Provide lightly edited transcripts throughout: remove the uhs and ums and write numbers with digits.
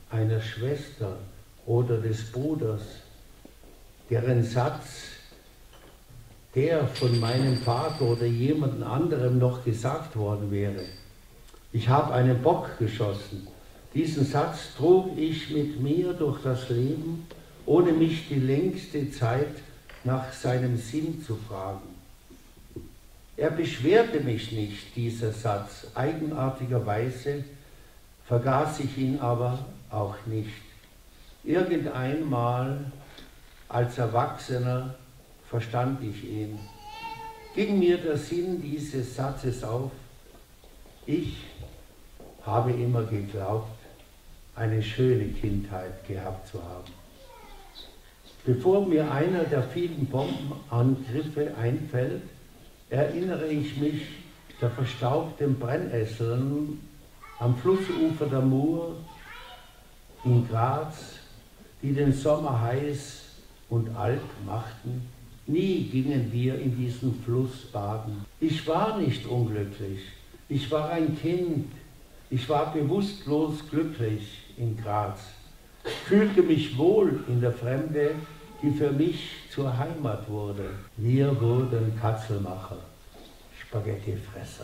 einer Schwester oder des Bruders, deren Satz, der von meinem Vater oder jemand anderem noch gesagt worden wäre. Ich habe einen Bock geschossen. Diesen Satz trug ich mit mir durch das Leben, ohne mich die längste Zeit nach seinem Sinn zu fragen. Er beschwerte mich nicht, dieser Satz. Eigenartigerweise vergaß ich ihn aber auch nicht. Irgendeinmal als Erwachsener verstand ich ihn. Ging mir der Sinn dieses Satzes auf? Ich habe immer geglaubt, eine schöne Kindheit gehabt zu haben. Bevor mir einer der vielen Bombenangriffe einfällt, erinnere ich mich der verstaubten Brennnesseln am Flussufer der Mur in Graz, die den Sommer heiß und alt machten. Nie gingen wir in diesen Fluss baden. Ich war nicht unglücklich, ich war ein Kind, ich war bewusstlos glücklich in Graz, fühlte mich wohl in der Fremde, die für mich zur Heimat wurde. Wir wurden Katzelmacher, Spaghettifresser.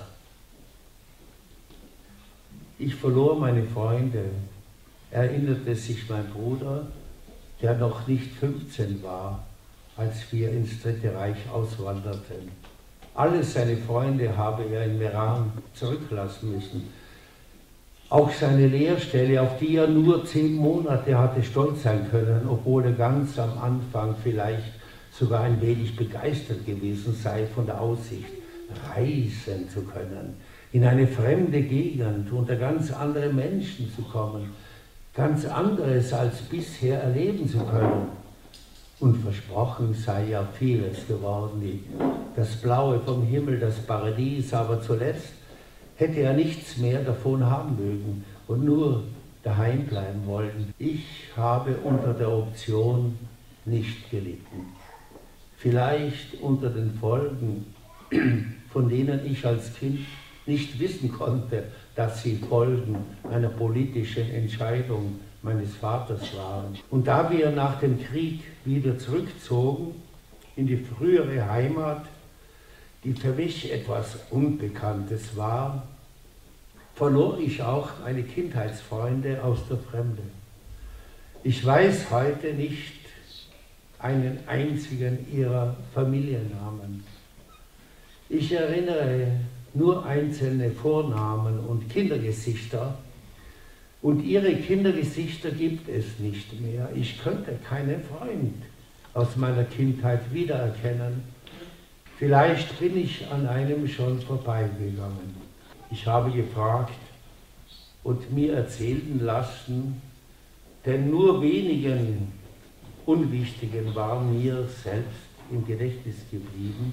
Ich verlor meine Freunde, erinnerte sich mein Bruder, der noch nicht 15 war, als wir ins Dritte Reich auswanderten. Alle seine Freunde habe er in Meran zurücklassen müssen. Auch seine Lehrstelle, auf die er nur 10 Monate hatte stolz sein können, obwohl er ganz am Anfang vielleicht sogar ein wenig begeistert gewesen sei von der Aussicht, reisen zu können, in eine fremde Gegend, unter ganz andere Menschen zu kommen, ganz anderes als bisher erleben zu können. Und versprochen sei ja vieles geworden, wie das Blaue vom Himmel, das Paradies, aber zuletzt hätte er nichts mehr davon haben mögen und nur daheim bleiben wollen. Ich habe unter der Option nicht gelitten. Vielleicht unter den Folgen, von denen ich als Kind nicht wissen konnte, dass sie Folgen einer politischen Entscheidung meines Vaters waren. Und da wir nach dem Krieg wieder zurückzogen in die frühere Heimat, die für mich etwas Unbekanntes war, verlor ich auch meine Kindheitsfreunde aus der Fremde. Ich weiß heute nicht einen einzigen ihrer Familiennamen. Ich erinnere nur einzelne Vornamen und Kindergesichter, und ihre Kindergesichter gibt es nicht mehr. Ich könnte keinen Freund aus meiner Kindheit wiedererkennen. Vielleicht bin ich an einem schon vorbeigegangen. Ich habe gefragt und mir erzählen lassen, denn nur wenigen Unwichtigen war mir selbst im Gedächtnis geblieben.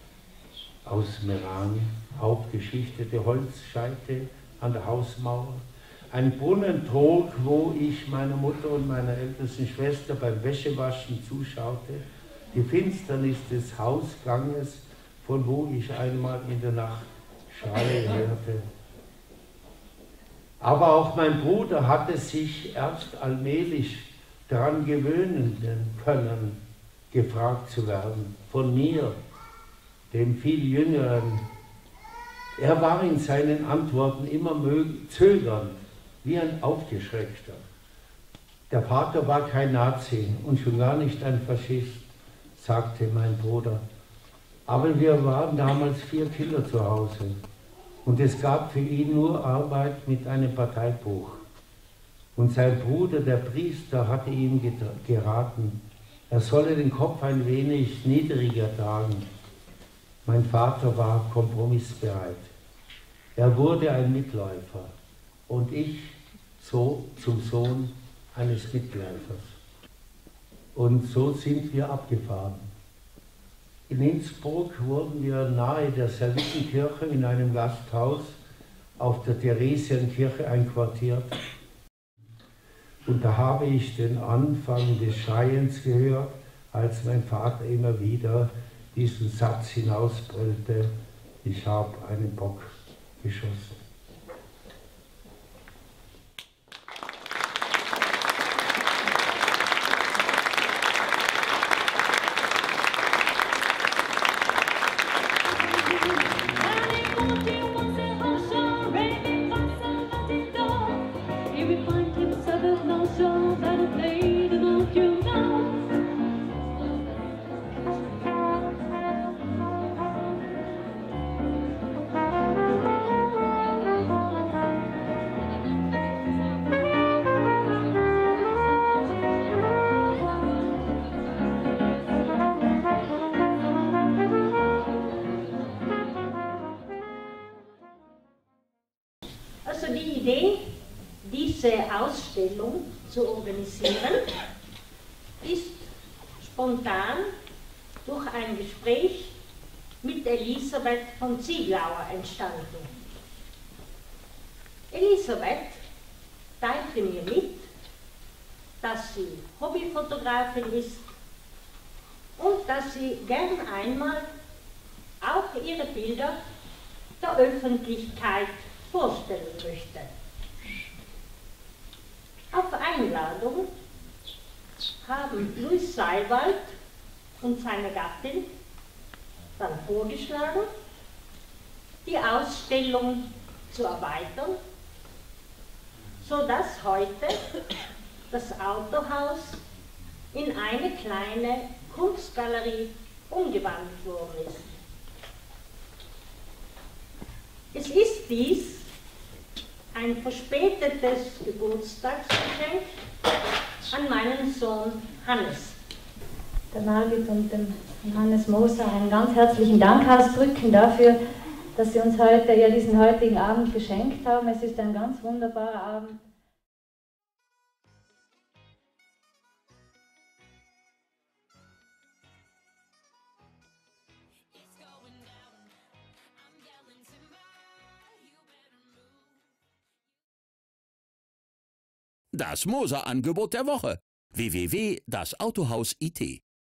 Aus Meran, aufgeschichtete Holzscheite an der Hausmauer, ein Brunnentrog, wo ich meiner Mutter und meiner ältesten Schwester beim Wäschewaschen zuschaute, die Finsternis des Hausganges, von wo ich einmal in der Nacht Schreie hörte. Aber auch mein Bruder hatte sich erst allmählich daran gewöhnen können, gefragt zu werden, von mir, dem viel Jüngeren. Er war in seinen Antworten immer zögernd, wie ein Aufgeschreckter. Der Vater war kein Nazi und schon gar nicht ein Faschist, sagte mein Bruder. Aber wir waren damals 4 Kinder zu Hause und es gab für ihn nur Arbeit mit einem Parteibuch. Und sein Bruder, der Priester, hatte ihm geraten, er solle den Kopf ein wenig niedriger tragen. Mein Vater war kompromissbereit. Er wurde ein Mitläufer und ich so zum Sohn eines Mitläufers. Und so sind wir abgefahren. In Innsbruck wurden wir nahe der Servitenkirche in einem Gasthaus auf der Theresienkirche einquartiert. Und da habe ich den Anfang des Schreiens gehört, als mein Vater immer wieder diesen Satz hinausbrüllte: Ich habe einen Bock geschossen. Also die Idee, diese Ausstellung zu organisieren, ist spontan durch ein Gespräch mit Elisabeth von Zieglauer entstanden. Elisabeth teilte mir mit, dass sie Hobbyfotografin ist und dass sie gern einmal auch ihre Bilder der Öffentlichkeit vorstellen möchte. Auf Einladung haben Louis Seiwald und seine Gattin dann vorgeschlagen, die Ausstellung zu erweitern, sodass heute das Autohaus in eine kleine Kunstgalerie umgewandelt worden ist. Es ist dies ein verspätetes Geburtstagsgeschenk an meinen Sohn Hannes. Der Margit und dem Hannes Moser einen ganz herzlichen Dank ausdrücken dafür, dass Sie uns heute diesen heutigen Abend geschenkt haben. Es ist ein ganz wunderbarer Abend. Das Moser-Angebot der Woche. www.dasautohaus.it